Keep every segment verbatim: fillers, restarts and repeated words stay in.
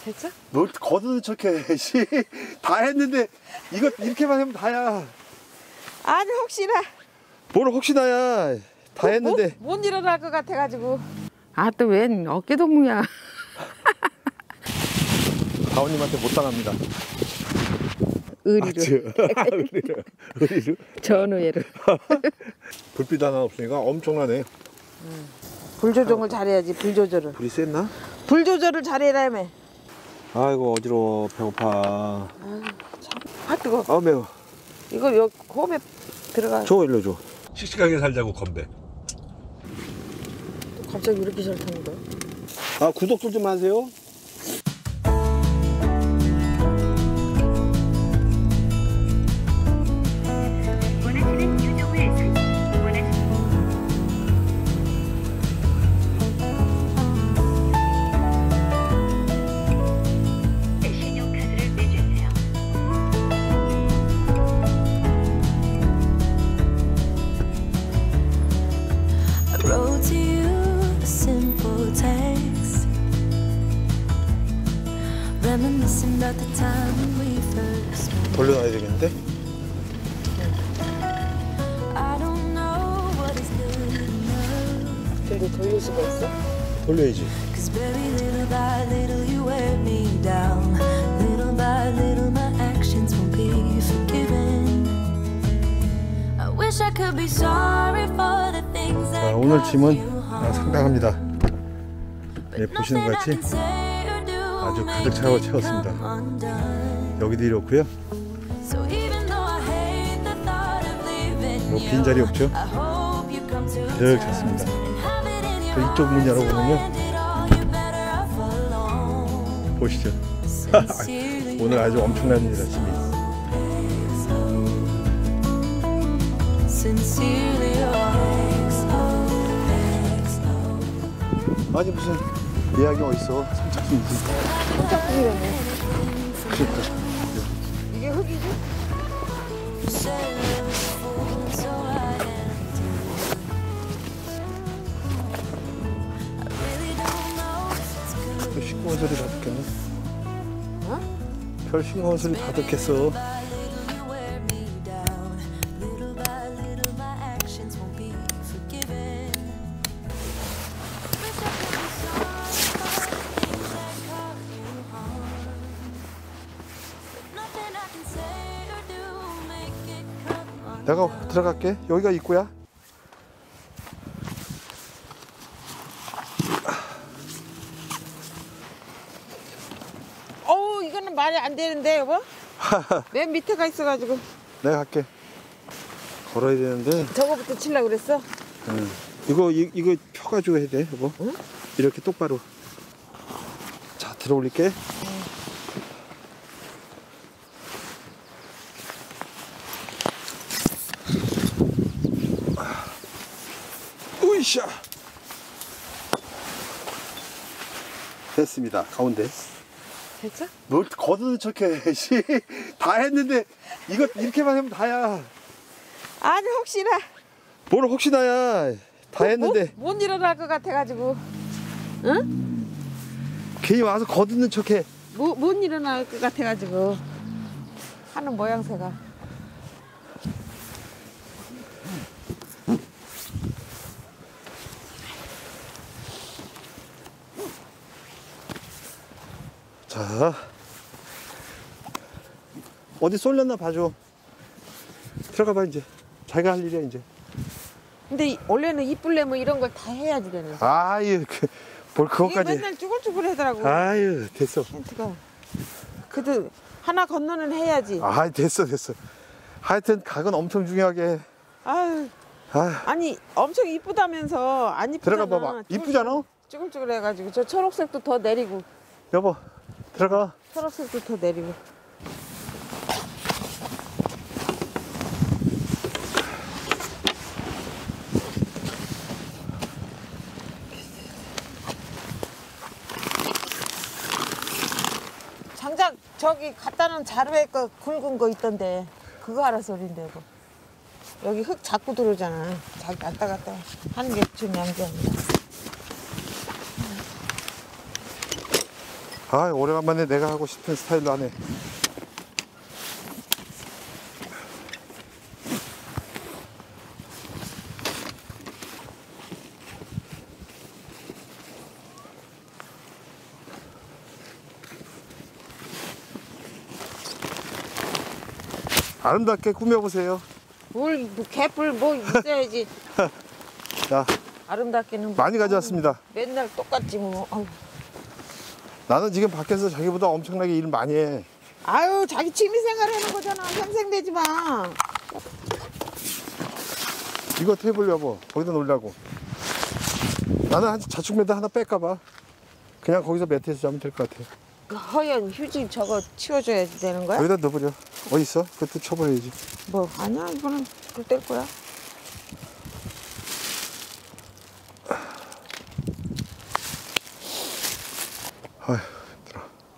됐어? 뭘 거두는 척해. 씨, 다 했는데 이거 이렇게만 하면 다야. 아니 혹시나. 뭘 혹시나야. 다 뭐, 했는데. 못, 못 일어날 것 같아가지고. 아 또 웬 어깨동무야. 다운님한테 못 당합니다. 의리로. 아, 의리로. 의리로. 전우회로. 불빛 하나 없으니까 엄청나네. 음. 불 조정을 잘해야지. 불 조절을. 불이 셌나? 불 조절을 잘해라며. 아이고 어지러워. 배고파. 아유, 참. 아 뜨거. 아 매워. 이거 여 홈에 들어가. 줘 일로 줘. 씩씩하게 살자고 건배. 갑자기 이렇게 잘 타는 거야? 아 구독들 좀 하세요. 원하시는 유종을 원하시는 신용카드를 내주세요. I wrote to you a simple text, reminiscing about the time when we first met. 돌려놔야 되겠는데? I don't know what is good enough, 근데 돌릴 수가 있어? 돌려야지. cause very little by little you wear me down. Little by little my actions won't be forgiven. I wish I could be sorry for the things that 자, 오늘 caused 짐은 you 아, harm. 상당합니다. 네, Nothing 보시는 I 것 같이 can say or do 아주 will 가득 make 차고 it 채웠습니다. come undone. 여기도 이렇고요. So even though I hate the thought of leaving 뭐 you, 빈자리 없죠? I hope you come to 가득 terms 찼습니다. and have it in your 저 이쪽 문 arms and 열어보면요. end it all. You're better off alone. 보시죠. Sincerely 오늘 아주 엄청납니다, 짐이. Sincerely yours. 아니 무슨 예약이 어딨어? 선착순 무슨. 선착순이라네. 그러니까. 이게 흙이지? So I really don't know if it's good. 별 싱거운 소리 다 듣겠네. 어? 별 싱거운 소리 다 듣겠어. Little you wear me down. Little by little my actions won't be forgiven. Wish I could be sorry for the things that caused you harm. But nothing I can say or do make it come undone. 내가 들어갈게. 여기가 입구야. 어우 이거는 말이 안 되는데 여보? 맨 밑에가 있어가지고 내가 갈게. 걸어야 되는데. 저거부터 치려고 그랬어? 응. 이거 이, 이거 펴가지고 해야 돼, 여보. 응? 이렇게 똑바로. 자, 들어 올릴게. 으이샤. 됐습니다. 가운데. 됐어? 뭘 거두는 척해. 씨, 다 했는데 이거 이렇게만 하면 다야. 아니 혹시나. 뭘 혹시나야. 다 했는데 못, 못 일어날 것 같아가지고. 응? 괜히 와서 거두는 척해. 못, 못 일어날 것 같아가지고 하는 모양새가. 자, 어디 쏠렸나 봐줘. 들어가봐 이제. 자기가 할 일이야 이제. 근데 이- 원래는 이쁠래면 이런 걸 다 해야지 되는. 아유, 그, 뭘 이게 그것까지. 맨날 쭈글쭈글 하더라고. 아유, 됐어. 텐트가. 그래도 하나 건너는 해야지. 아, 됐어, 됐어. 하여튼 각은 엄청 중요하게. 아유, 아, 아니 엄청 이쁘다면서 안 이쁘잖아. 들어가 봐봐. 이쁘잖아? 쭈글쭈글 해가지고 저 초록색도 더 내리고 여보, 들어가. 초록색도 더 내리고. 장작 저기 갖다 놓은 자루에 거 굵은 거 있던데 그거 하라 소린데 이거. 여기 흙 자꾸 들어오잖아. 자기 왔다 갔다 하는 게 중요한 게 아니라. 아, 오래간만에 내가 하고 싶은 스타일로 하네. 아름답게 꾸며보세요. 뭘, 뭐, 개뿔 뭐 있어야지. 자, 아름답게는. 뭐. 많이 가져왔습니다. 맨날 똑같지 뭐. 아유. 나는 지금 밖에서 자기보다 엄청나게 일 많이 해. 아유, 자기 취미생활 하는 거잖아. 생생되지 마. 이거 테이블 여보, 거기다 놓으려고. 나는 한 자축 매트 하나 뺄까봐. 그냥 거기서 매트에서 자면 될 것 같아. 그 허연 휴지 저거 치워줘야 되는 거야? 여기다 넣어버려. 어디 있어? 그것도 쳐버려야지. 뭐 아니야, 이거는 불 뗄 거야. 아휴, 힘들어.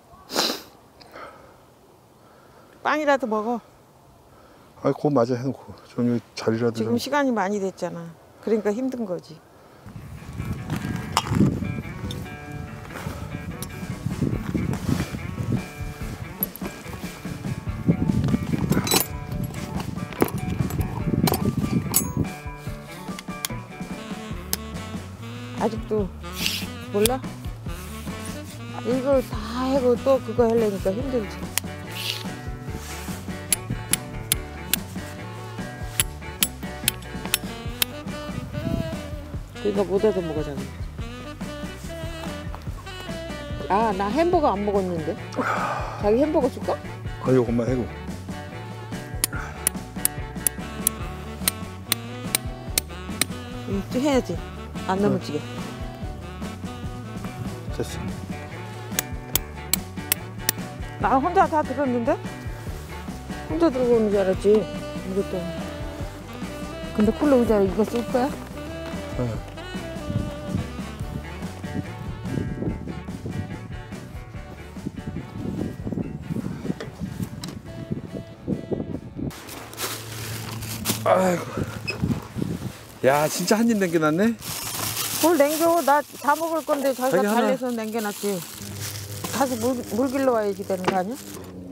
빵이라도 먹어. 아, 그거 맞아 해놓고 좀 여기 자리라도 지금 좀. 시간이 많이 됐잖아. 그러니까 힘든 거지. 아직도 몰라? 이걸 다 하고 또 그거 하려니까 힘들지. 그러니까 못 얻어 먹어잖아. 아, 나 햄버거 안 먹었는데. 자기 햄버거 줄까? 아, 요것만 해고. 또 해야지. 안 넘어지게. 됐어. 나 혼자 다 들었는데? 혼자 들어오는 줄 알았지. 이것도. 근데 쿨러 의자 이거 쓸 거야? 응. 아이고. 야, 진짜 한 입 남겨놨네? 뭘 남겨? 나 다 먹을 건데 자기가 자기 하나. 달래서 남겨놨지. 가서 물, 물 길러 와야지 되는 거 아니야?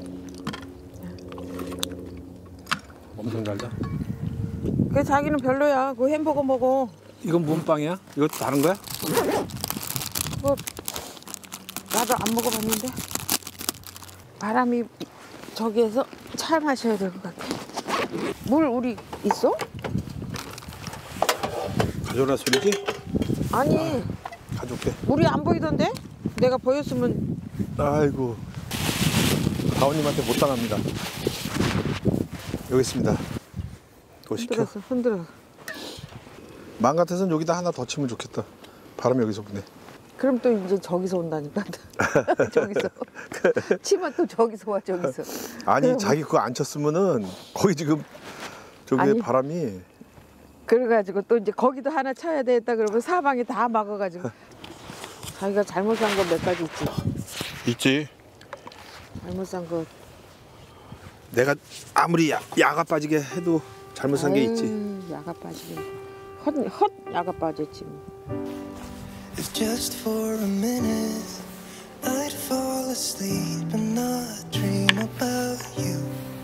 엄청 달다. 그 자기는 별로야. 그 햄버거 먹어. 이건 뭔 빵이야? 이것도 다른 거야? 뭐 나도 안 먹어봤는데 바람이 저기에서 차 마셔야 될 것 같아. 물 우리 있어? 가져오라 소리지? 아니 가져올게. 물이 안 보이던데? 내가 보였으면. 아이고. 가온님한테 못 당합니다. 여기 있습니다. 또 시켜. 흔들었어 흔들어. 마음 같아서는 여기다 하나 더 치면 좋겠다. 바람이 여기서 부네. 그럼 또 이제 저기서 온다니까. 저기서 치면 또 저기서 와. 저기서. 아니 그럼. 자기 그거 안 쳤으면은 거기 지금 저기 아니. 바람이. 그래가지고 또 이제 거기도 하나 쳐야 되겠다 그러면 사방에 다 막아가지고. 자기가 잘못 산 거 몇 가지 있지. 있지. 잘못 산 거. 내가 아무리 야, 야가 빠지게 해도 잘못 산 게 있지. 야가 빠지게. 헛, 헛 야가 빠졌지. If just for a minute I'd fall asleep and not dream about you.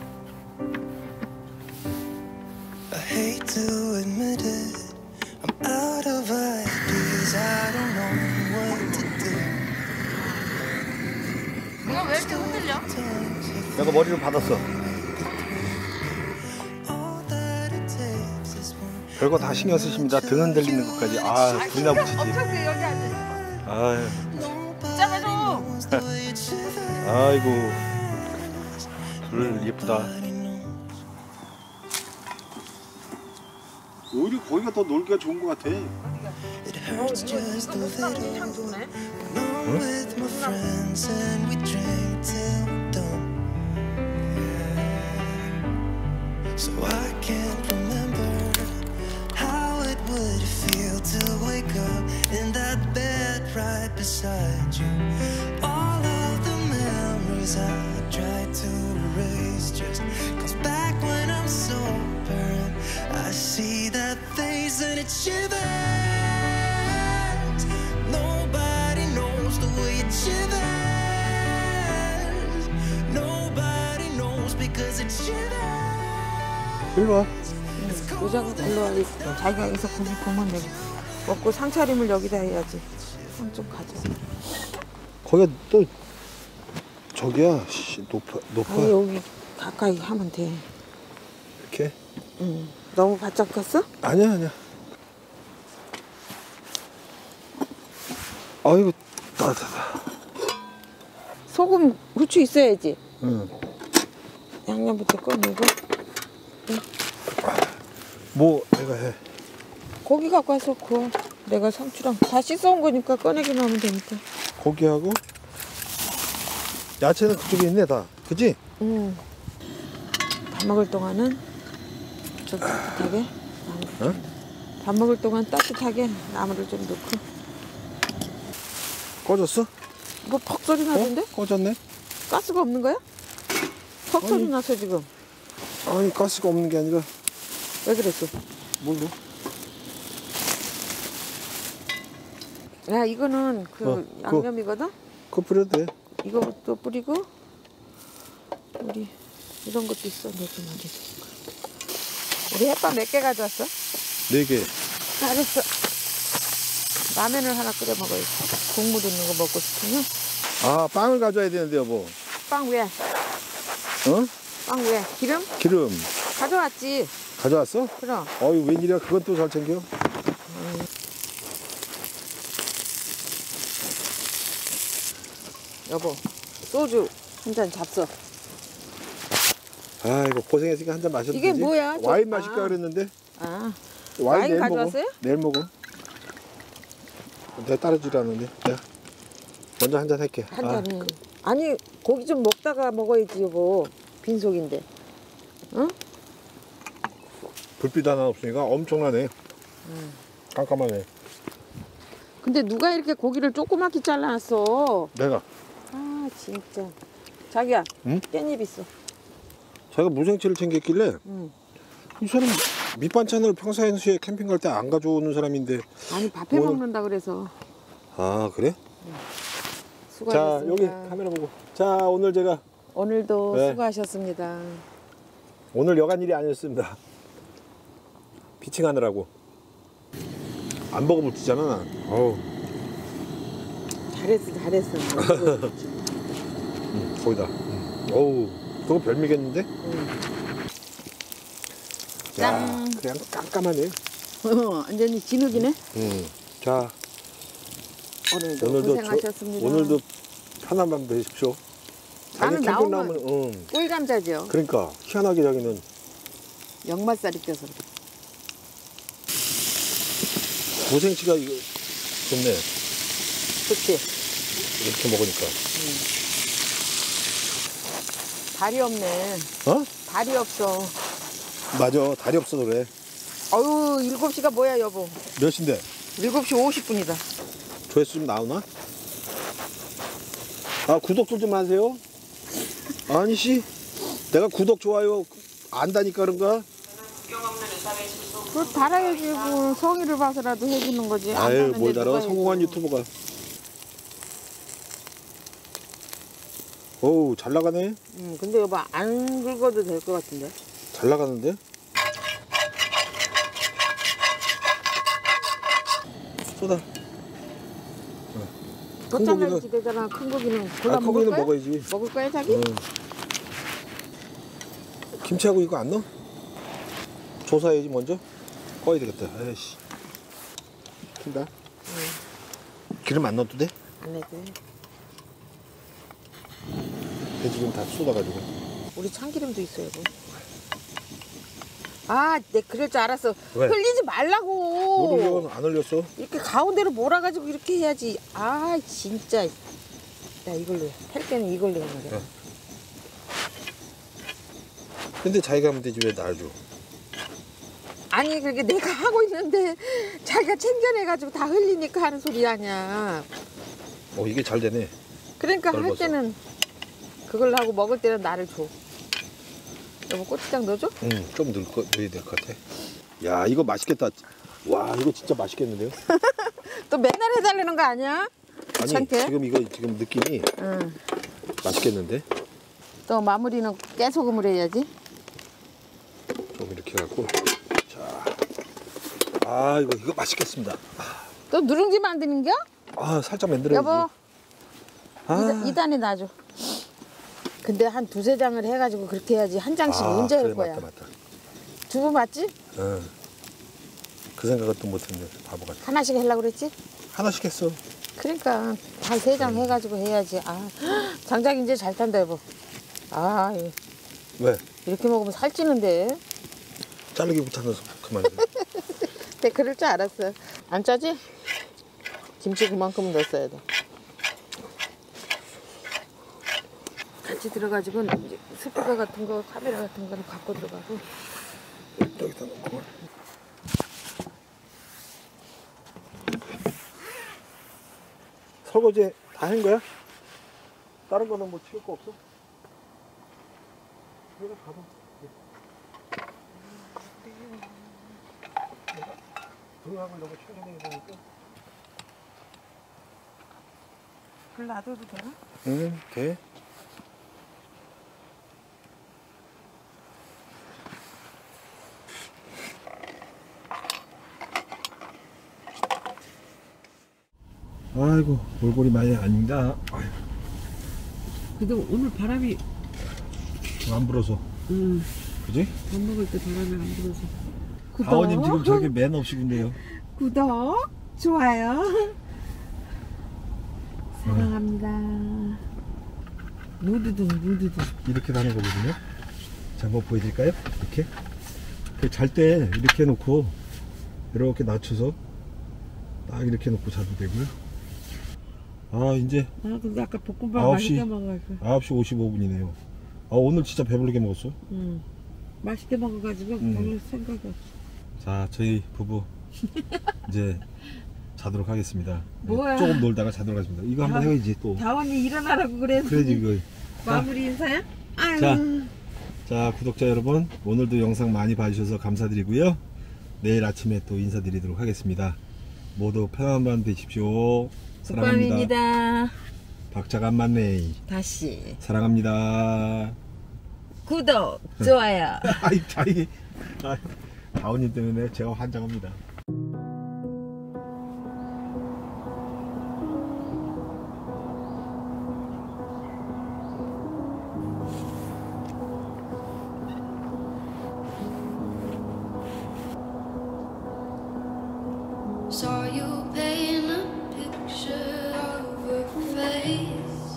I hate to admit it, I'm out of ideas, I don't know what to do. 내가 왜 이렇게 흔들려? 내가 머리를 받았어. All that it takes is one. 별거 다 신경 쓰십니다. 등 흔들리는 것까지. 아, 불이나 붙이지. 엄청 돼 여기 앉아. 아유, 붙잡아줘. 아이고. 불 예쁘다. 오히려 거기가 더 놀기가 좋은 것 같아. It hurts just a little. 참 좋네. I'm with my friends and we drink till we're done. So I can't remember how it would feel to wake up in that bed right beside you. All of the memories I tried to erase just comes back when I'm sober and I see that face and it shivers. Nobody knows the way it shivers. cause it shivers. 일로 와. 여자가 불러와. 자기가 여기서 고기 보면 내가 먹고 상차림을 여기다 해야지. 한 좀 가져. 거기가 또 저기야. 씨, 높아 높아. 아니 여기 가까이 하면 돼. 이렇게? 응. 너무 바짝 컸어? 아니야 아니야. 아이고 따뜻하다. 소금, 후추 있어야지. 응. 양념부터 꺼내고. 뭐 내가 해. 고기 갖고 와서 구워. 내가 상추랑 다 씻어온 거니까 꺼내기만 하면 되니까. 고기하고 야채는 그쪽에 있네 다. 그지? 응. 밥 먹을 동안은 좀 따뜻하게. 어? 밥 먹을 동안 따뜻하게 나물을 좀 넣고. 꺼졌어? 뭐 퍽 소리 나던데? 어? 꺼졌네? 가스가 없는 거야? 퍽 소리 아니. 나서 지금. 아니 가스가 없는 게 아니라 왜 그랬어? 뭘로? 야 이거는 그 어, 그거. 양념이거든? 그거 뿌려도 돼. 이거부터 뿌리고 우리 이런 것도 있어. 내지 말이지. 우리 햇반 몇 개 가져왔어? 네 개. 잘했어. 라면을 하나 끓여 먹어야지. 국물 있는 거 먹고 싶으면. 아 빵을 가져야 되는데 여보. 빵 왜? 어? 빵 왜? 기름? 기름 가져왔지. 가져왔어? 그럼. 어이 웬일이야 그건 또 잘 챙겨. 여보 소주 한 잔 잡숴. 아이고 고생했으니까 한 잔 마셔도 이게 되지? 뭐야? 저- 와인 아. 마실까 그랬는데 아 와인, 와인 내일 가져왔어요? 먹어. 내일 먹어. 내가 따라주라는데 내가 먼저 한 잔 할게. 한 아, 잔은. 아니 고기 좀 먹다가 먹어야지 여보. 빈속인데. 응? 불빛 하나 없으니까 엄청나네. 음. 깜깜하네. 근데 누가 이렇게 고기를 조그맣게 잘라놨어? 내가 아 진짜. 자기야. 응? 깻잎 있어. 자기가 무생채를 챙겼길래 응. 이 사람 밑반찬을 평상시에 캠핑 갈 때 안 가져오는 사람인데. 아니 밥해 오늘- 먹는다 그래서. 아 그래? 수고하셨습니다. 자 여기 카메라 보고. 자 오늘 제가 오늘도 네. 수고하셨습니다. 오늘 여간 일이 아니었습니다. 피칭하느라고. 안 먹으면 웃기잖아. 나. 어우. 잘했어 잘했어. 응, 거기다. 응. 어우, 그거 별미겠는데? 야, 짠. 그냥 깜깜하네. 어, 완전히 진흙이네. 응. 자, 오늘도, 오늘도 고생하셨습니다. 저, 오늘도 편한 밤 되십시오. 나는 자기 캠핑 나오면 나오면, 응. 꿀감자죠. 그러니까 희한하게 자기는 역맛살이 껴서 그래. 고생치가 이거 좋네. 좋지. 이렇게 먹으니까. 다리 없네. 어? 다리 없어. 맞아. 다리 없어서 그래. 어유 일곱 시가 뭐야 여보. 몇 시인데? 일곱 시 오십 분이다. 조회수 좀 나오나? 아, 구독 좀 하세요. 아니, 씨. 내가 구독, 좋아요 안다니까 그런가? 그거 달아야지. 뭐 성의를 봐서라도 해주는 거지. 안 아유, 하는데 뭘 달아. 누가 성공한 해줘. 유튜버가. 어우, 잘 나가네. 응, 근데 여보 안 긁어도 될 것 같은데. 잘 나가는데? 쏟아. 큰 겉잘라야지 되잖아. 큰 고기는 아, 골라 큰 먹을 고기는 거야? 먹어야지. 먹을 거야 자기? 응. 김치하고 이거 안 넣어? 조사해야지 먼저. 꺼야 되겠다. 아이씨. 킨다. 기름 안 넣어도 돼? 안 해도 돼. 돼지기름 다 쏟아가지고. 우리 참기름도 있어요. 여보. 아, 내 그럴 줄 알았어. 왜? 흘리지 말라고. 못 흘려? 안 흘렸어? 이렇게 가운데로 몰아가지고 이렇게 해야지. 아, 진짜. 나 이걸로 할 때는 이걸로 해 말이야. 어. 근데 자기가 하면 되지 왜 날 줘? 아니 그렇게 내가 하고 있는데 자기가 챙겨내가지고 다 흘리니까 하는 소리 아니야. 어 이게 잘 되네. 그러니까 할 넓어서. 때는 그걸 하고 먹을 때는 나를 줘. 여보 고추장 넣어줘? 응, 좀 넣을 거, 넣어야 될 것 같아. 야, 이거 맛있겠다. 와, 이거 진짜 맛있겠는데요? 또 맨날 해달라는 거 아니야? 아니, 귀찮게? 지금 이거 지금 느낌이 응. 맛있겠는데? 또 마무리는 깨소금을 해야지. 좀 이렇게 해갖고. 자, 아 이거 이거 맛있겠습니다. 또 누룽지 만드는겨? 아 살짝 만들어야지. 여보, 아. 이 단에 놔줘. 근데 한 두세 장을 해가지고 그렇게 해야지. 한 장씩 아, 언제 할 그래, 거야? 맞다 맞다. 두부 맞지? 응. 그 생각은 또 못했네. 바보 같아. 하나씩 하려고 그랬지? 하나씩 했어. 그러니까 한 세 장 해가지고 해야지. 아, 장작 이제 잘 탄다 여보. 아, 이- 왜? 이렇게 먹으면 살찌는데. 자르기 못하면서 그만. 내 그럴 줄 알았어. 안 짜지? 김치 그만큼 넣었어야 돼. 같이 들어가지고 이제 스피커 같은 거, 카메라 같은 거는 갖고 들어가고. 여기다 놓고. 설거지 다 한 거야? 다른 거는 뭐 치울 거 없어? 내가 가봐. 내가 등하고 이런 거 충전해야 되니까. 불 놔둬도 되나? 응, 돼. 아이고 몰골이 많이 아닙니다. 아이고, 그래도 오늘 바람이 안 불어서. 음, 그지? 밥 먹을 때 바람이 안 불어서. 아버님 지금 저렇게 맨 없이 군데요. 구독, 좋아요. 사랑합니다. 무드등, 무드등. 이렇게 다는 거거든요. 자, 한번 보여드릴까요? 이렇게. 잘 때 이렇게 해놓고 이렇게 낮춰서 딱 이렇게 놓고 자도 되고요. 아 이제 아, 근데 아까 볶음밥 아홉 시. 맛있게 먹어가지고. 아홉 시 오십오 분이네요. 아 오늘 진짜 배부르게 먹었어. 응. 맛있게 먹어가지고 음. 별로 생각이 없어. 자 저희 부부 이제 자도록 하겠습니다. 네, 뭐야? 조금 놀다가 자도록 하겠습니다. 이거 한번 아, 해야지 또. 다원이 일어나라고 그래. 그래야지 이거. 마무리 인사야? 아유. 자, 자 구독자 여러분 오늘도 영상 많이 봐주셔서 감사드리고요. 내일 아침에 또 인사드리도록 하겠습니다. 모두 편안한 밤 되십시오. 사랑합니다. 국밥입니다. 박자가 안 맞네. 다시 사랑합니다. 구독, 좋아요. 아이 자기 아, 다운님 때문에 제가 환장합니다. Saw you paint a picture of a face,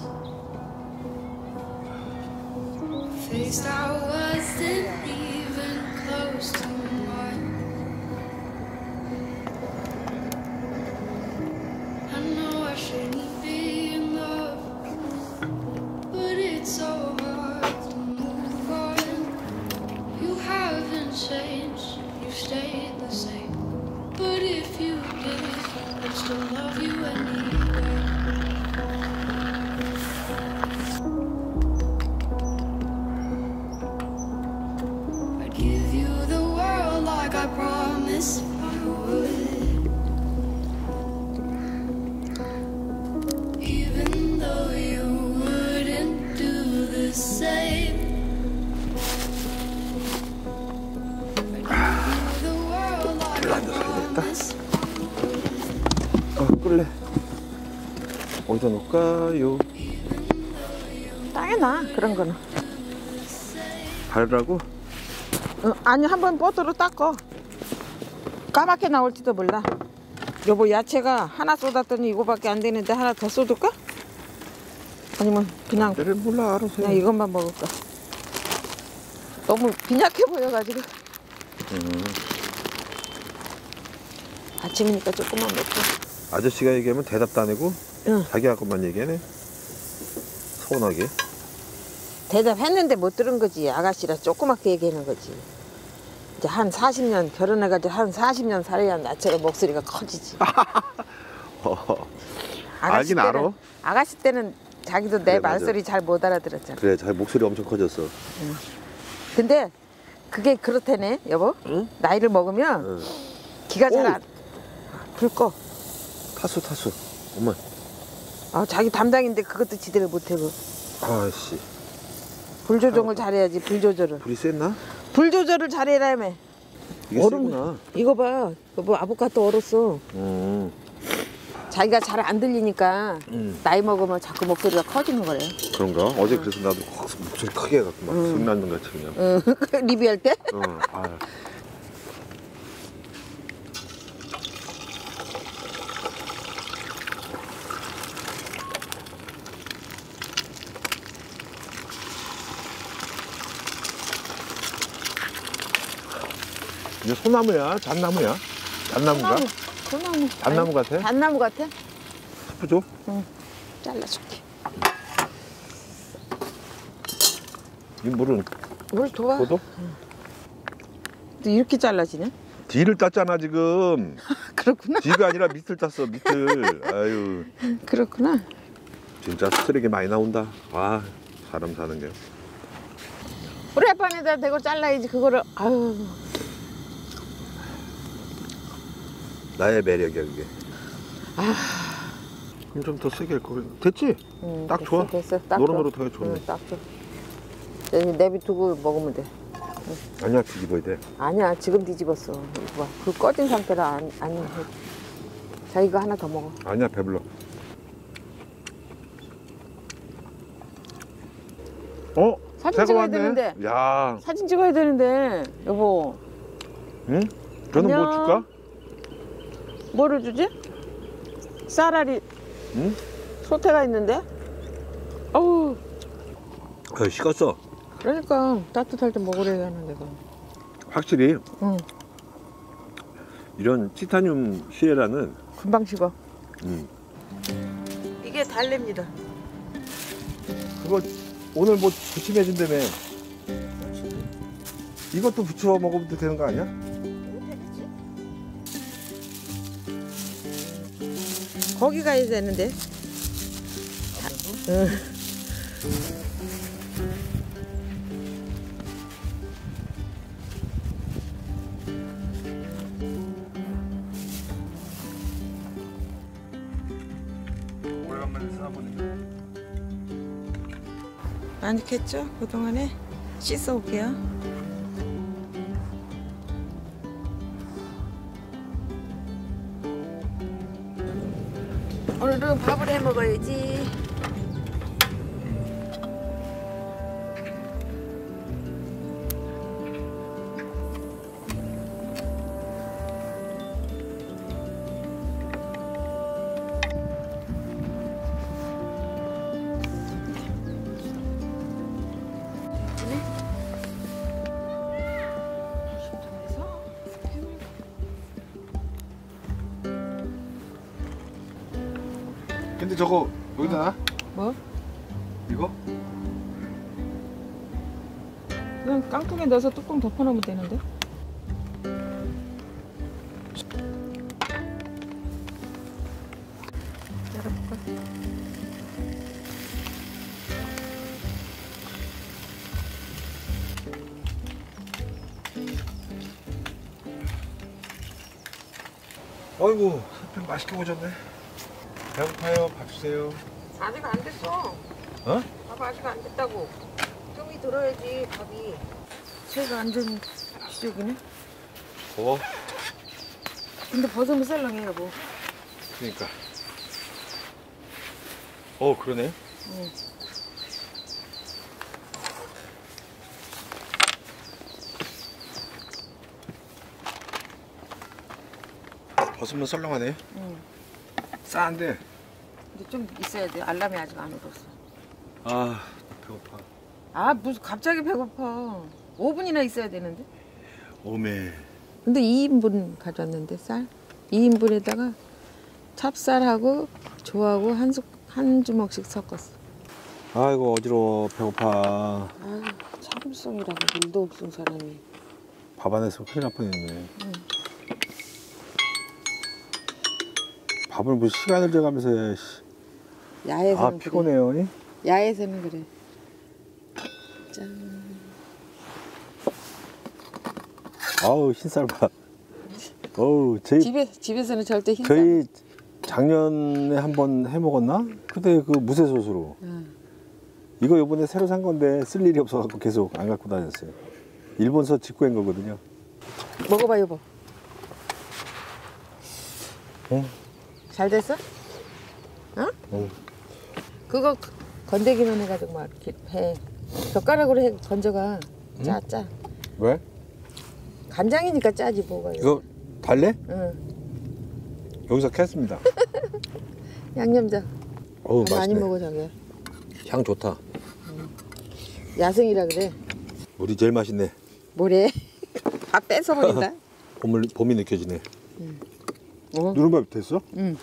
face that wasn't even close to mine. I know I shouldn't be in love, but it's so hard to move on. You haven't changed, you stayed the same. But if you did, I'd still love you anyway. I'd give you the world like I promised I would, even though you wouldn't do the same. I'd give you the world like I promised. 어 끌래. 어디다 놓을까요? 땅에 놔, 그런 거는. 바르라고? 어, 아니, 한번 뽀드로 닦어. 까맣게 나올지도 몰라. 여보, 야채가 하나 쏟았더니 이거밖에 안 되는데 하나 더 쏟을까? 아니면 그냥 내를 몰라 알아서. 그냥 이것만 먹을까? 너무 빈약해 보여가지고. 음. 아침이니까 조금만 먹고. 아저씨가 얘기하면 대답도 안 하고 응. 자기가 것만 얘기하네. 서운하게. 대답했는데 못 들은 거지. 아가씨라 조그맣게 얘기하는 거지. 이제 한 사십 년 결혼해가지고 한 사십 년 살아야 나처럼 목소리가 커지지. 어, 아가씨 알긴 때는, 알아. 아가씨 때는 자기도 내 그래, 맞아. 말소리 잘 못 알아들었잖아. 그래 자기 목소리 엄청 커졌어. 근데 그게 그렇다네, 여보. 응? 나이를 먹으면 응. 기가 잘 오. 안 불 꺼. 타수 타수. 엄마. 아, 자기 담당인데 그것도 지대로 못하고. 아씨. 불 조정을 잘해야지. 불 조절을. 불이 셌나? 불 조절을 잘해라며. 이게 얼음. 세구나. 이거 봐. 이거 뭐 아보카도 얼었어. 음. 자기가 잘 안 들리니까 음. 나이 먹으면 자꾸 목소리가 커지는 거래. 그런가? 어제 그래서 나도 확 목소리 크게 해갖고 막 소리 나는 것 같이 그냥. 응. 리뷰할 때? 어. 아. 이게 소나무야? 잣나무야? 잣나무가? 소나무. 잣나무 아니, 같아? 잣나무 같아? 스프 줘? 응. 잘라줄게. 이 물은 뭘 도와? 포도? 또 이렇게 잘라지네? 뒤를 땄잖아 지금. 그렇구나. 뒤가 아니라 밑을 땄어 밑을. 아유 그렇구나. 진짜 스트레이 많이 나온다. 와 사람 사는 게. 프라이팬에다 대고 잘라야지 그거를. 아유. 나의 매력이야 그게. 아. 그럼 좀 더 세게 할 거. 됐지? 응, 딱 됐어, 좋아. 됐어. 딱 노릇노릇하게 좋아. 좋네. 응, 딱 좋아. 이제 내비두고 먹으면 돼. 아니야 뒤집어야 돼. 아니야 지금 뒤집었어. 이거 봐. 그 꺼진 상태라 안, 안 해. 자 이거 하나 더 먹어. 아니야 배불러. 어? 사진 새거 찍어야 왔네? 되는데. 야, 사진 찍어야 되는데 여보. 응? 저는 뭐 안녕. 줄까? 뭐를 주지? 쌀알이 응? 소태가 있는데? 어우 아, 식었어. 그러니까 따뜻할 때 먹으려고 하는데 그. 확실히 응 이런 티타늄 시에라는 금방 식어. 음. 이게 달래입니다. 그거 오늘 뭐 부침해 준다며. 이것도 부쳐 먹으면 되는 거 아니야? 거기 가야 되는데. 응. 오래간만에 싸보니까. 많이 캤죠? 그동안에 씻어 올게요. 오늘은 밥을 해 먹어야지. 근데 저거 여기다 놔? 뭐? 이거? 그냥 깡통에 넣어서 뚜껑 덮어놓으면 되는데. 열어볼까? 어이구 삼촌 맛있게 오셨네. 배고파요. 밥 주세요. 아직 안 됐어. 어? 밥 아직 안 됐다고. 좀이 들어야지 밥이. 새가 안 된 기적이네. 어? 근데 벗으면 썰렁해 여보. 그러니까. 어 그러네. 응. 벗으면 썰렁하네. 응. 싸한데. 근데 좀 있어야 돼. 알람이 아직 안 울었어. 아 배고파. 아 무슨 갑자기 배고파. 오 분이나 있어야 되는데. 오메. 근데 이 인분 가져왔는데 쌀. 이 인분에다가 찹쌀하고 조하고 한, 숟, 한 주먹씩 섞었어. 아이고 어지러워. 배고파. 아유 참을성이라고 일도 없은 사람이. 밥 안 했으면 큰일 날 뻔했네. 응. 밥을 무슨 시간을 재가면서 해. 씨. 야에서는 아 그래. 피곤해요. 이? 야에서는 그래. 짠. 아우 흰쌀밥. 어우 저희 집에 집에서는 절대 흰 저희 작년에 한번 해 먹었나? 그때 그 무쇠솥으로. 응. 이거 요번에 새로 산 건데 쓸 일이 없어갖고 계속 안 갖고 다녔어요. 일본서 직구한 거거든요. 먹어봐 여보. 응? 잘 됐어? 어? 응. 그거 건더기만 해가지고 막 이렇게 해. 젓가락으로 해 건져가. 짜 짜. 왜? 간장이니까 짜지 뭐가. 이거 달래? 응. 여기서 캤습니다. 양념장. 어우 아, 많이 맛있네. 먹어 자기야. 향 좋다. 야생이라 그래. 우리 제일 맛있네. 뭐래? 다 뺏어 버린다. 봄을, 봄이 느껴지네. 어? 누른밥 됐어? 응.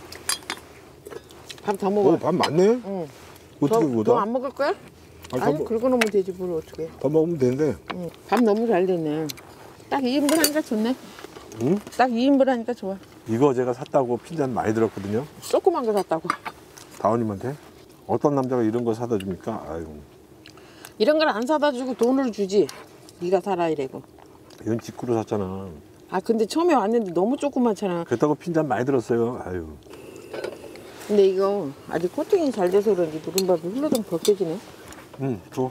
밥 더 먹어. 어, 밥 많네? 응. 어떻게 그거다? 더안 먹을 거야? 아니, 아니 더, 긁어놓으면 되지 뭘 어떻게. 더 먹으면 되는데. 응. 밥 너무 잘 됐네. 딱 이 인분 하니까 좋네. 응? 딱 이 인분 하니까 좋아. 이거 제가 샀다고 핀잔 많이 들었거든요. 조그만 거 샀다고. 다원님한테. 어떤 남자가 이런 거 사다 줍니까? 아유, 이런 걸 안 사다 주고 돈을 주지. 네가 사라 이래고. 이건 직구로 샀잖아. 아 근데 처음에 왔는데 너무 조그맣잖아. 그렇다고 핀잔 많이 들었어요. 아유. 근데 이거 아직 코팅이 잘 돼서 그런지 누른밥이 흘러좀 벗겨지네. 응, 줘.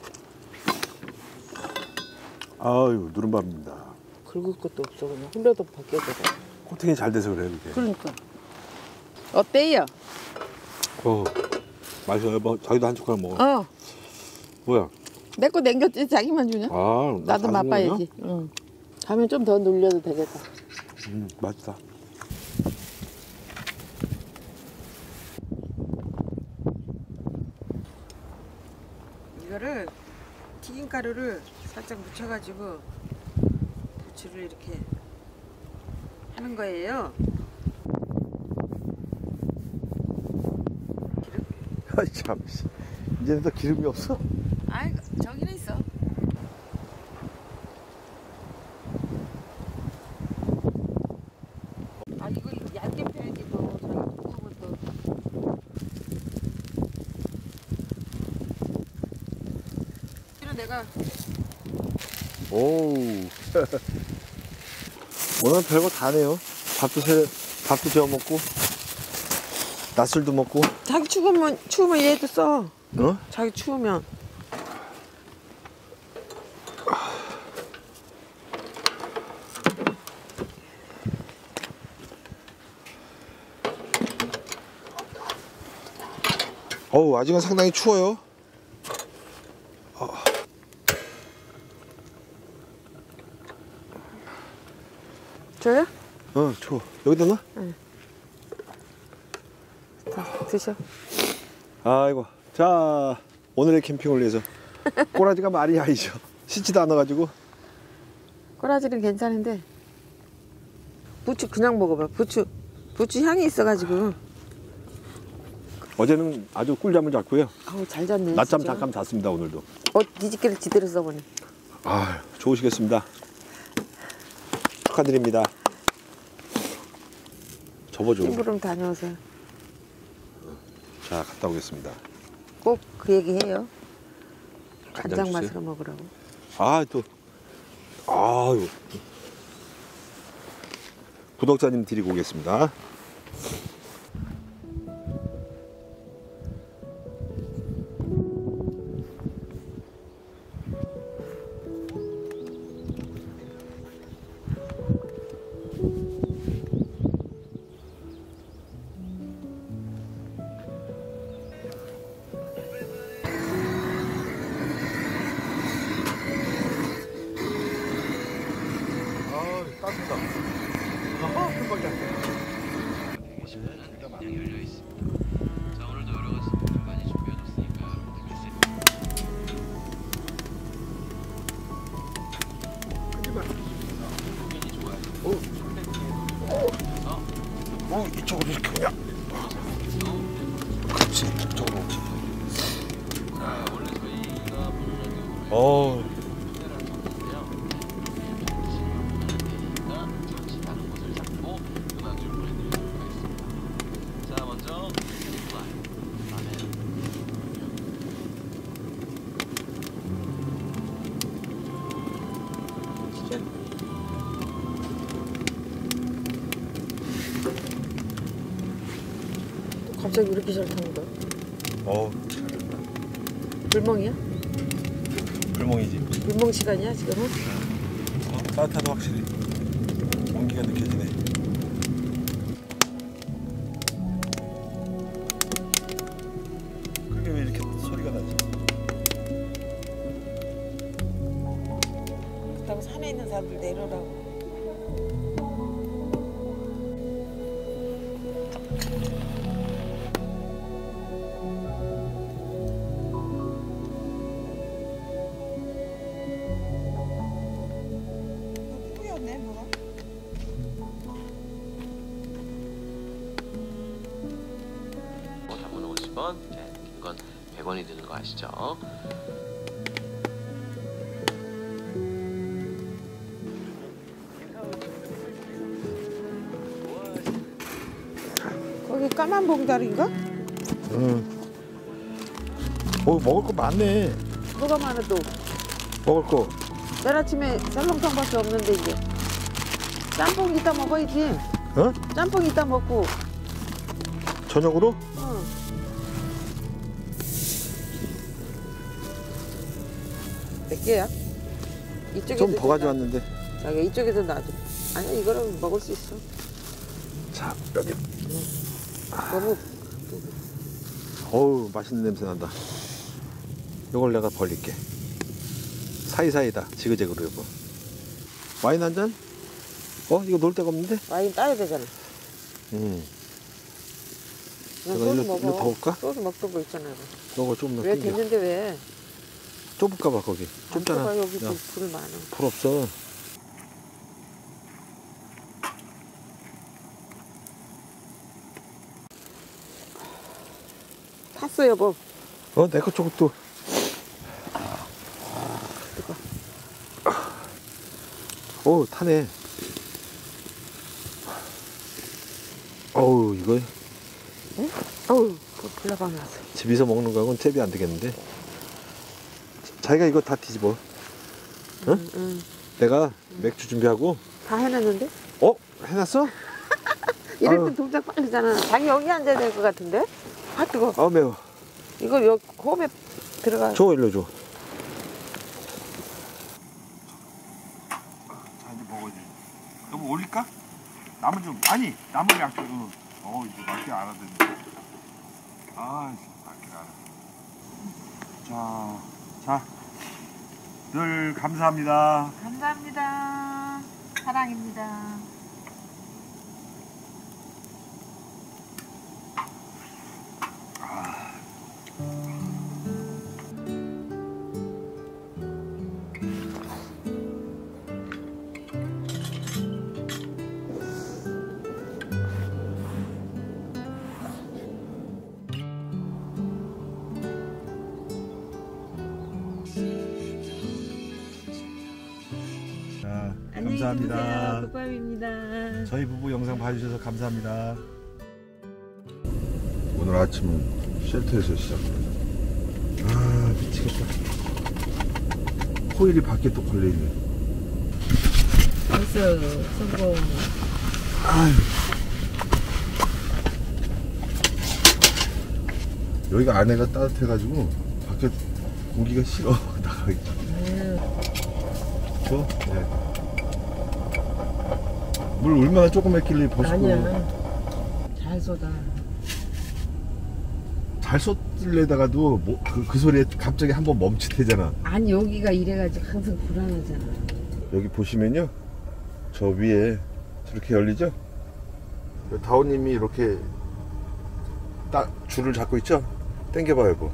아유, 누른밥입니다. 긁을 것도 없어 그냥 흘러도 벗겨져. 코팅이 잘 돼서 그래요, 이게. 그러니까. 어때요? 어, 맛있어요. 뭐, 자기도 한 숟가락 먹어. 어. 뭐야? 내 거 남겼지 자기만 주냐? 아, 나 나도 다 맛봐야지. 응. 다음에 좀 더 눌려도 되겠다. 음, 맛있다. 이거를 튀김 가루를 살짝 묻혀가지고 부추를 이렇게 하는 거예요. 아이, 참. 씨. 이제는 또 기름이 없어? 아이 저기는 있어. 아 이거 얇게 펴야지 또 저기 두꺼운 또. 이런 내가 오우. 오늘 별거 다 네요. 밥도 새, 밥도 재워 먹고, 낮술도 먹고. 자기 추우면 추우면 얘도 써. 어? 자기 추우면. 어우, 아직은 상당히 추워요. 줘요? 어, 추워. 여기다 놔? 자 드셔. 아이고. 자, 오늘의 캠핑을 위해서. 꼬라지가 말이 아니죠. 씻지도 않아가지고. 꼬라지는 괜찮은데 부추 그냥 먹어봐. 부추 부추 향이 있어가지고. 어제는 아주 꿀잠을 잤고요. 아우 잘 잤네. 낮잠 진짜. 잠깐 잤습니다, 오늘도. 어 뒤집개를 지대로 써보네. 아, 좋으시겠습니다. 축하드립니다. 접어줘. 심부름 다녀오세요. 자, 갔다 오겠습니다. 꼭 그 얘기 해요. 간장 간장 주세요. 맛으로 먹으라고. 아, 또. 아유. 구독자님 드리고 오겠습니다. 어, 이쪽으로 이렇게 그냥. 그렇지, 이쪽으로 오지. 어. 갑자기 왜 이렇게 잘 타는 거야? 어, 잘한다. 불멍이야? 불멍이지. 불멍 시간이야 지금은? 어, 따뜻하다 확실히. 온기가 느껴지네. 그게 왜 이렇게 소리가 나지? 그렇다고 산에 있는 사람들 내려오라고. 뿌였네 뭐가? 단문 오십 원, 이건 백 원이 드는 거 아시죠? 거기 까만 봉다리인가? 응. 어, 먹을 거 많네. 뭐가 많아 또? 먹을 거. 내일 아침에 썰렁탕밖에 없는데 이제 짬뽕 이따 먹어야지. 어? 짬뽕 이따 먹고. 저녁으로? 응. 몇 개야? 이쪽에 좀 더 가져왔는데. 자기 이쪽에도 놔줘. 아니야 이거는 먹을 수 있어. 자, 여기. 너무 어우, 맛있는 냄새 난다. 이걸 내가 벌릴게. 사이사이다. 지그재그로 이거. 와인 한 잔? 어? 이거 놓을 데가 없는데? 와인 따야 되잖아. 응. 그냥 내가 소주 일로, 먹어. 일로 더 올까? 소주 먹던 거 있잖아. 너가 좀 더 왜 땡겨. 됐는데 왜? 좁을까봐 거기. 안 좁잖아. 좁아, 여기 야, 불, 불 많아. 불 없어. 탔어 여보. 어, 내 거 저것도. 오, 타네. 어우, 이거 응? 어우 불나방 났어. 집에서 먹는 거하고는 잽이 안 되겠는데. 자기가 이거 다 뒤집어. 응? 응, 응. 내가 맥주 준비하고. 다 해놨는데? 어? 해놨어? 이럴 아유. 땐 동작 빠르잖아. 자기 여기 앉아야 될 것 같은데? 아 뜨거. 아, 매워. 이거 여기 호흡에 들어가. 줘, 일로 줘. 자, 이제 먹어야 돼. 너무 올릴까? 나무 좀, 아니, 나무를 약간, 응. 어, 이제 맞게 알아듣네. 아, 이제 맞게 알아. 자, 자. 늘 감사합니다. 감사합니다. 사랑입니다. 자, 감사합니다. 국밥입니다. 저희 부부 영상 봐주셔서 감사합니다. 오늘 아침은 쉘터에서 시작합니다. 아, 미치겠다. 코일이 밖에 또 걸려있네. 벌써 성공. 아유. 여기가 안에가 따뜻해가지고 밖에 공기가 싫어. 나가기. 저? 네. 물 얼마나 조금 했길래 벌써 아니야. 잘 쏟아. 잘 쏟으려다가도 뭐, 그, 그 소리에 갑자기 한번 멈칫해잖아. 아니 여기가 이래가지고 항상 불안하잖아. 여기 보시면요, 저 위에 저렇게 열리죠? 다오님이 이렇게 딱 줄을 잡고 있죠? 당겨봐요, 이거.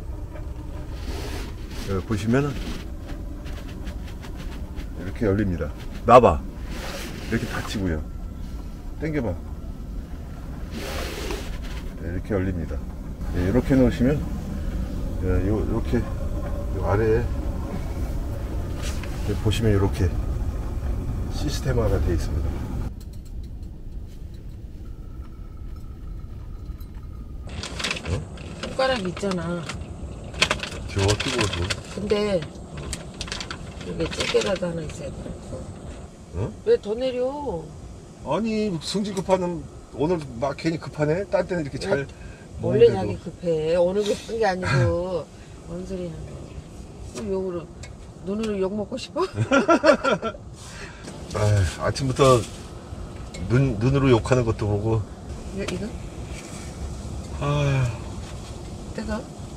여기 보시면은 이렇게 열립니다. 놔봐. 이렇게 닫히고요. 당겨봐. 네, 이렇게 열립니다. 네, 이렇게 놓으시면, 네, 요, 이렇게 요 아래에 보시면 이렇게 시스템화가 되어 있습니다. 손가락 있잖아. 더워, 뜨거워. 근데 이게 찌개라도 하나 있어야 돼. 어? 왜 더 내려? 아니, 성질 급하는, 오늘 막 괜히 급하네? 딴 때는 이렇게 잘. 원래 먹는데도. 자기 급해. 오늘 급한 게 아니고 뭔 소리 하는 거야. 욕으로 눈으로 욕 먹고 싶어? 아, 아침부터 눈, 눈으로 욕하는 것도 보고. 이거? 이거? 아, 뜨거?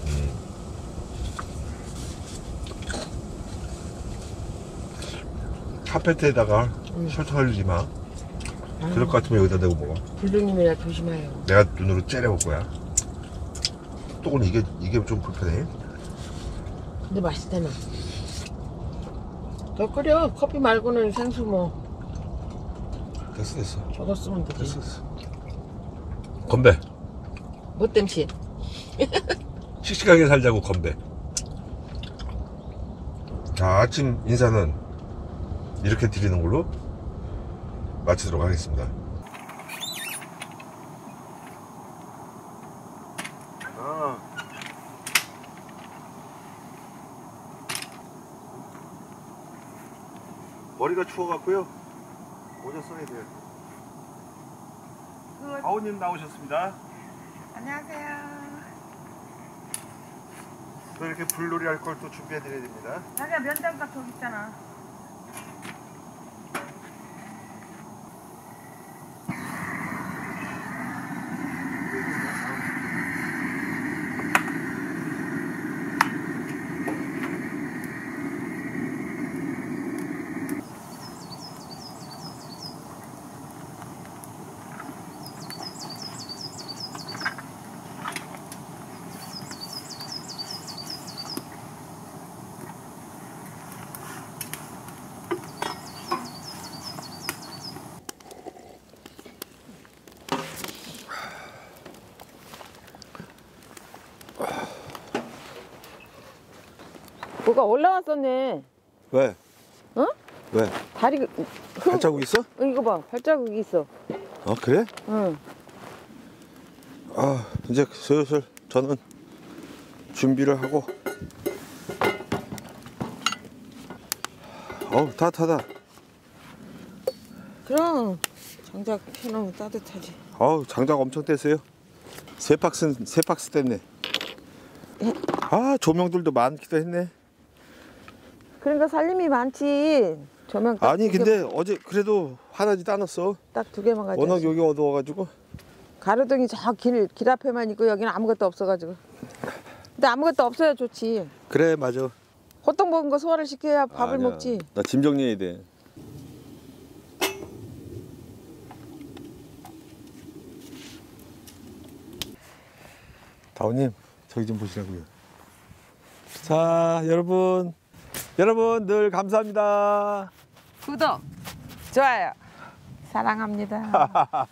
카페트에다가 응. 설탕 흘리지 마. 그럴 것 같으면 여기다 대고 먹어. 불륜님이라 조심해요. 내가 눈으로 째려볼 거야. 또는 이게 이게 좀 불편해. 근데 맛있잖아. 더 끓여. 커피 말고는 생수 뭐 됐어 됐어. 저거 쓰면 되지. 됐어 됐어. 건배. 뭐 땜시? 씩씩하게 살자고 건배. 자, 아침 인사는 이렇게 드리는 걸로 마치도록 하겠습니다. 아. 머리가 추워갖고요. 모자 써야 돼요. 아우님 나오셨습니다. 안녕하세요. 또 이렇게 불놀이 할 걸 또 준비해드려야 됩니다. 자기야 면장갑 저기 있잖아. 뭐가 올라왔었네. 왜? 어? 왜? 다리 그- 흠- 발자국 있어? 어, 이거 봐. 발자국이 있어. 어, 그래? 응. 아, 이제 슬슬 저는 준비를 하고. 어우, 따뜻하다. 그럼 장작 펴놓으면 따뜻하지. 어우, 장작 엄청 뗐어요. 세 박스, 세 박스 뗐네. 아, 조명들도 많기도 했네. 그러니까 살림이 많지. 조명 딱 아니, 두 개- 근데 어제 그래도 하나지도 않았어. 딱 두 개만 가져. 워낙 여기 어두워가지고. 가로등이 저 길 길 앞에만 있고 여기는 아무것도 없어가지고. 근데 아무것도 없어야 좋지. 그래, 맞아. 호떡 먹은 거 소화를 시켜야 밥을 아니야. 먹지. 나 짐 정리해야 돼. 다우님, 저기 좀 보시라고요. 자, 여러분. 여러분 늘 감사합니다. 구독, 좋아요, 사랑합니다.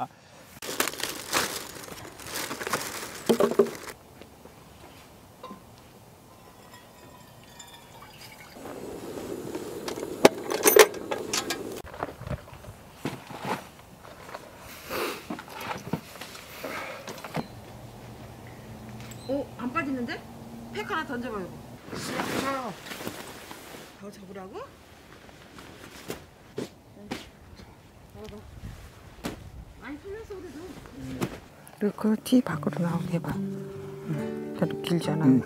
오, 안 빠지는데? 팩 하나 던져봐요. 더 접으라고? 많이 풀렸어 그래도. 그리고 그 티 밖으로 나오게 해봐. 응. 그래도 길잖아. 응.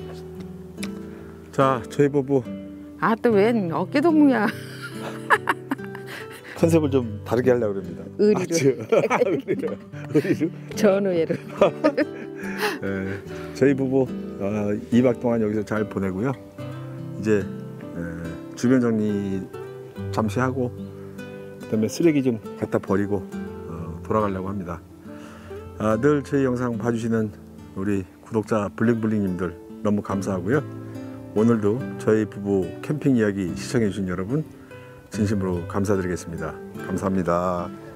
자, 저희 부부 아, 또 웬 어깨 동무야. 컨셉을 좀 다르게 하려고 합니다. 의리로. 의리로. 의리로. 전우회로. 네, 저희 부부 어, 이 박 동안 여기서 잘 보내고요. 이제 에, 주변 정리 잠시 하고 그다음에 쓰레기 좀 갖다 버리고 어, 돌아가려고 합니다. 아, 늘 저희 영상 봐주시는 우리 구독자 블링블링님들 너무 감사하고요. 오늘도 저희 부부 캠핑 이야기 시청해 주신 여러분 진심으로 감사드리겠습니다. 감사합니다.